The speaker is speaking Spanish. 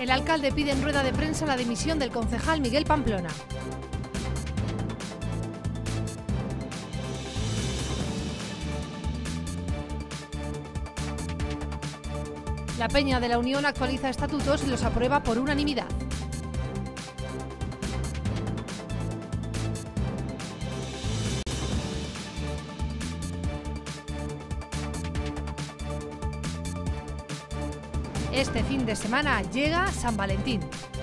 El alcalde pide en rueda de prensa la dimisión del concejal Miguel Pamplona. La Peña de la Unión actualiza estatutos y los aprueba por unanimidad. Este fin de semana llega San Valentín.